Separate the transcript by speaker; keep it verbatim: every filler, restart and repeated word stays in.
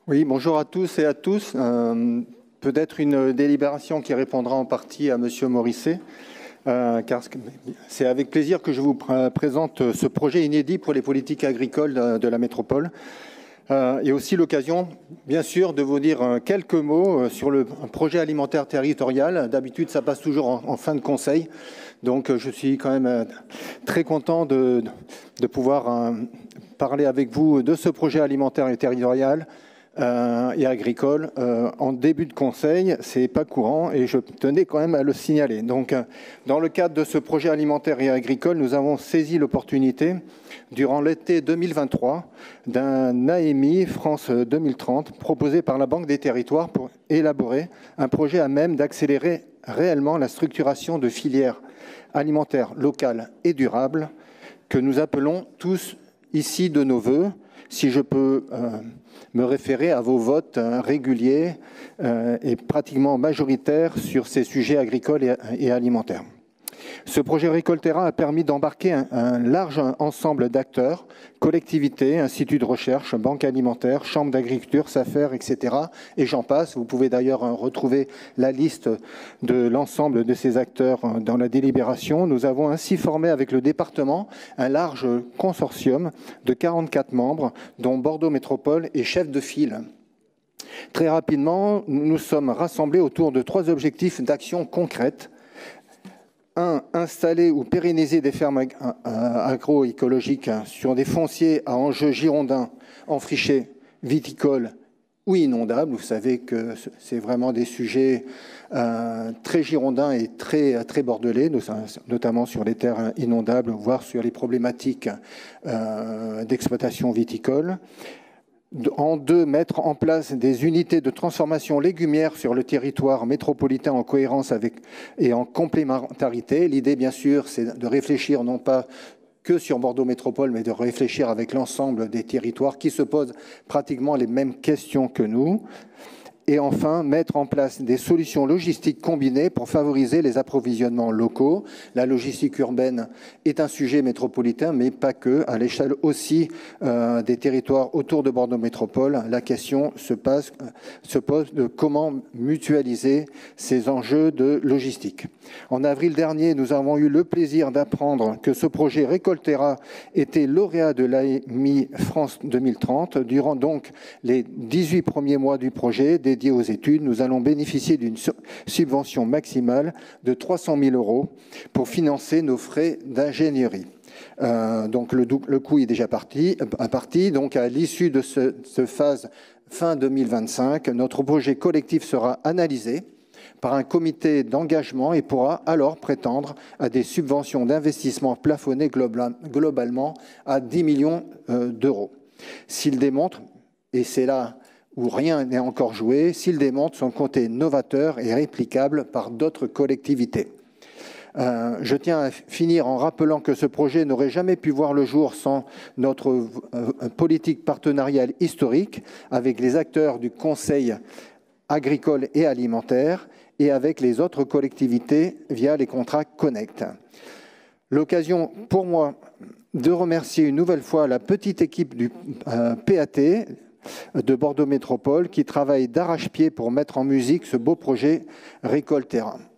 Speaker 1: Oui, bonjour à tous et à tous. Euh, Peut-être une délibération qui répondra en partie à Monsieur Morisset, euh, car c'est avec plaisir que je vous pr présente ce projet inédit pour les politiques agricoles de, de la métropole. Euh, et aussi l'occasion, bien sûr, de vous dire quelques mots sur le projet alimentaire territorial. D'habitude, ça passe toujours en, en fin de conseil. Donc, je suis quand même très content de, de pouvoir euh, parler avec vous de ce projet alimentaire et territorial euh, et agricole. Euh, en début de conseil, c'est pas courant et je tenais quand même à le signaler. Donc, dans le cadre de ce projet alimentaire et agricole, nous avons saisi l'opportunité durant l'été deux mille vingt-trois d'un A M I France deux mille trente proposé par la Banque des Territoires pour élaborer un projet à même d'accélérer réellement la structuration de filières alimentaires locales et durables que nous appelons tous ici de nos voeux, si je peux euh, me référer à vos votes euh, réguliers euh, et pratiquement majoritaires sur ces sujets agricoles et, et alimentaires. Ce projet Récoltera a permis d'embarquer un, un large ensemble d'acteurs, collectivités, instituts de recherche, banques alimentaires, chambres d'agriculture, SAFER, et cetera. Et j'en passe. Vous pouvez d'ailleurs retrouver la liste de l'ensemble de ces acteurs dans la délibération. Nous avons ainsi formé avec le département un large consortium de quarante-quatre membres, dont Bordeaux Métropole est chef de file. Très rapidement, nous nous sommes rassemblés autour de trois objectifs d'action concrètes. Un, installer ou pérenniser des fermes ag agroécologiques sur des fonciers à enjeux girondins, enfrichés, viticoles ou inondables. Vous savez que c'est vraiment des sujets euh, très girondins et très, très bordelais, notamment sur les terres inondables, voire sur les problématiques euh, d'exploitation viticole. En deux, mettre en place des unités de transformation légumière sur le territoire métropolitain en cohérence avec et en complémentarité. L'idée, bien sûr, c'est de réfléchir non pas que sur Bordeaux Métropole, mais de réfléchir avec l'ensemble des territoires qui se posent pratiquement les mêmes questions que nous. Et enfin, mettre en place des solutions logistiques combinées pour favoriser les approvisionnements locaux. La logistique urbaine est un sujet métropolitain, mais pas que. À l'échelle aussi euh, des territoires autour de Bordeaux Métropole, la question se, passe, se pose de comment mutualiser ces enjeux de logistique. En avril dernier, nous avons eu le plaisir d'apprendre que ce projet Récoltera était lauréat de l'A M I France deux mille trente. Durant donc les dix-huit premiers mois du projet, des dédié aux études, nous allons bénéficier d'une subvention maximale de trois cent mille euros pour financer nos frais d'ingénierie. Euh, donc le, le coût est déjà parti. À parti donc à l'issue de ce, ce phase fin deux mille vingt-cinq, notre projet collectif sera analysé par un comité d'engagement et pourra alors prétendre à des subventions d'investissement plafonnées global, globalement à dix millions euh, d'euros. S'il démontre, et c'est là où rien n'est encore joué, s'il démontre son côté novateur et réplicable par d'autres collectivités. Euh, je tiens à finir en rappelant que ce projet n'aurait jamais pu voir le jour sans notre euh, politique partenariale historique avec les acteurs du Conseil agricole et alimentaire et avec les autres collectivités via les contrats Connect. L'occasion pour moi de remercier une nouvelle fois la petite équipe du euh, P A T, de Bordeaux Métropole qui travaille d'arrache-pied pour mettre en musique ce beau projet Récoltera.